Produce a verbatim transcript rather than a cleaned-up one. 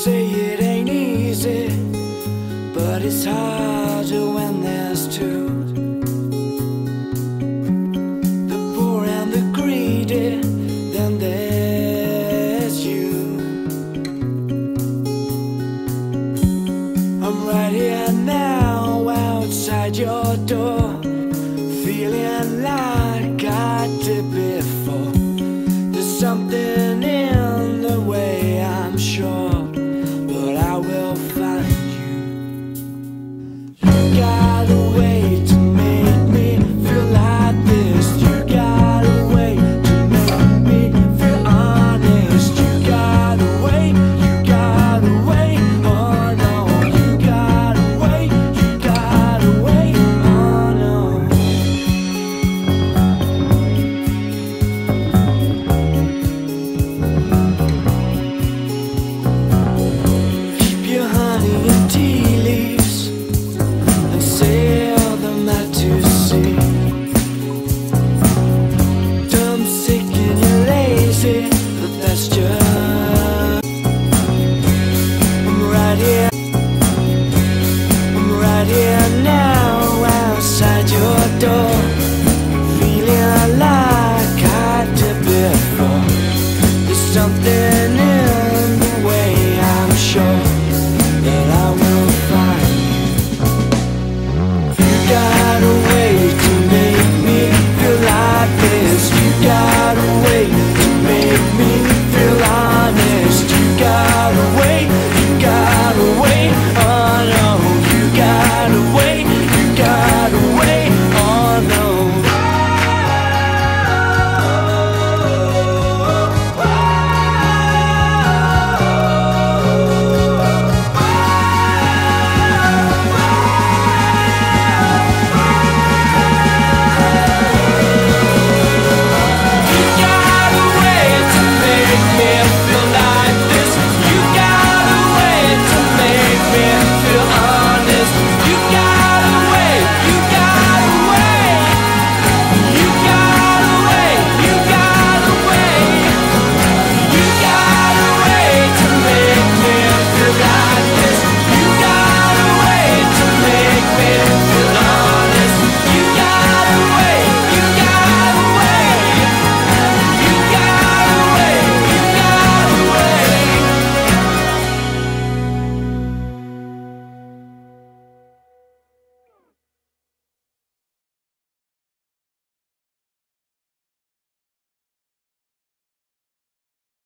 say it ain't easy, but it's harder when there's two. The poor and the greedy, then there's you. I'm right here now outside your door, feeling like I did before. There's something in the way